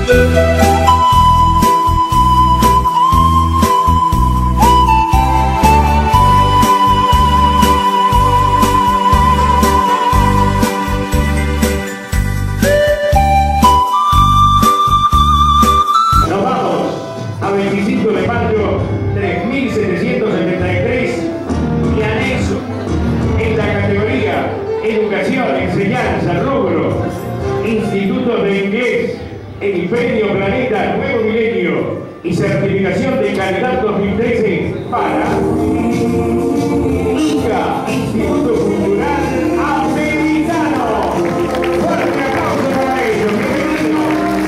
Educación, enseñanza, rubro, institutos de inglés, el Premio Planeta Nuevo Milenio y certificación de calidad 2013 para ICA, Instituto Cultural Americano. Fuerte aplauso para ellos. Bienvenidos.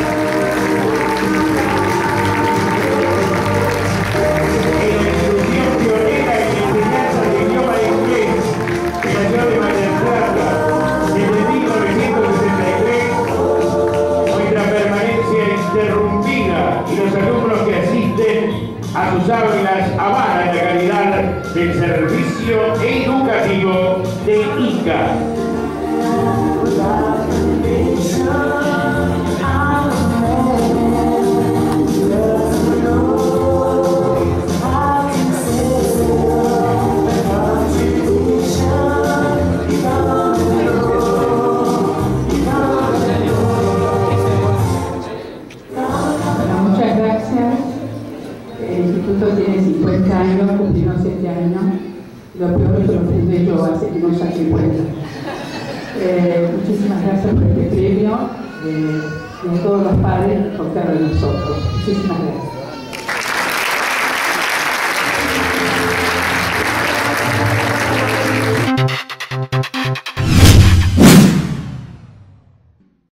En la instrucción pionera en la enseñanza del idioma inglés, se nació de Mar del Plata desde 1963, nuestra permanencia interrumpida y los alumnos que asisten a sus aulas avalan la calidad del servicio educativo de ICA. El instituto tiene 50 años, cumplieron 7 años. Lo peor es que lo fundé yo hace unos 50. Muchísimas gracias por este premio y a todos los padres por estar de nosotros. Muchísimas gracias.